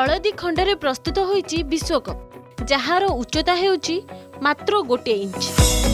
हलदी खंडरे प्रस्तुत होईची विश्वकप जार उच्चता हेउची मात्र 1 इंच।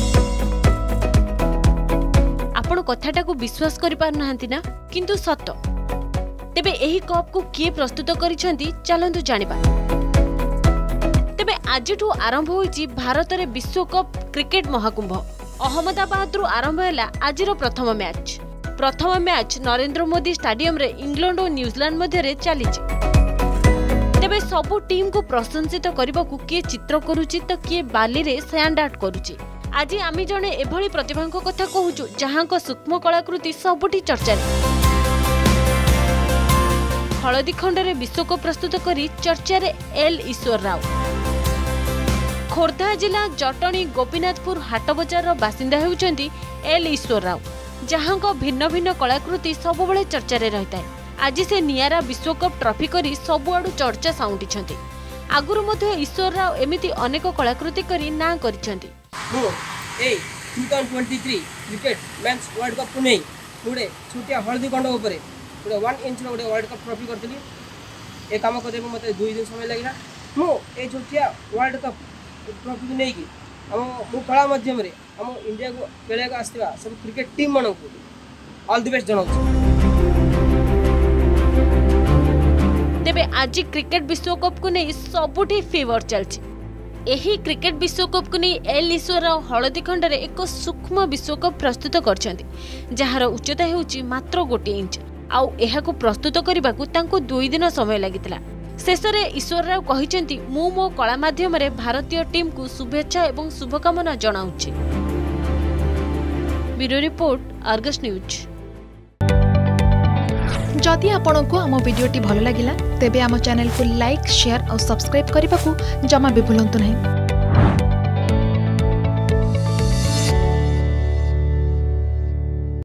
आपण कथाटा को विश्वास करि पार नाहंती ना, किंतु सत। तेबे एही कप को किए प्रस्तुत करिसेंती चलंतु जानिबा। तेबे आजिठू आरंभ होईची भारत रे विश्वकप क्रिकेट महाकुंभ। अहमदाबाद रु आरंभ हैला आजिरो प्रथम मैच नरेंद्र मोदी स्टेडियम रे इंग्लैंड और न्यूजीलैंड मध्य रे चलीची। तेबे सबु टीम को प्रशंसित करबा को किए चित्र करूची तो किए बाली रे स्टैंड आउट करूची। आज आमी जणे एभली प्रतिभांक कथा कहूचु जहांक सूक्ष्म कलाकृति सबुठी चर्चा रे। हलदी खंडरे विश्वकप प्रस्तुत करी चर्चा रे एल ईश्वर राव। खोर्धा जिला जटणी गोपीनाथपुर हाट बजार बासिंदा हेउचंती एल ईश्वर राव, जहांक भिन्न भिन्न कलाकृति सबुबले चर्चा रे रहिताय। आज से नियारा विश्वकप ट्रॉफी करी सबुआडू चर्चा साउंटिछंती। आगुरु मध्ये ईश्वर राव एमिति अनेक कलाकृति करी ना करिछंती। मो ए 2023 cricket men's world cup Pune पुडे छोटिया हळदी खंड ऊपर पुडे 1 इंच रो वर्ल्ड कप ट्रॉफी करतली। ए काम करे मते 2 दिन समय लागिला। मो ए छोटिया वर्ल्ड कप ट्रॉफी को नेकी हम कला माध्यम रे हम इंडिया को खेले को आस्तिबा सब क्रिकेट टीम मानन को ऑल द बेस्ट जणाउ। तेबे आज क्रिकेट विश्वकप को नहीं सबुठी फेवर चलछि। एही क्रिकेट विश्वकप को नहीं एल ईश्वर राव हलदी खंडरे एक सूक्ष्म विश्वकप प्रस्तुत करछंती, जार उच्चता हेउची मात्र 1 इंच। आउ एहाको प्रस्तुत करिबाकू तांको 2 दिन समय लागितला। शेषरे ईश्वर राव कहिसेंती मु मो कला माध्यम रे भारतीय टीम को शुभेच्छा एवं शुभकामना जणाउछि। Bureau report Argus news. जदि आपंक आम भिडी भल लगा तेब आम चैनल को लाइक शेयर और सब्सक्राइब करने को जमा भी भूलु नहीं।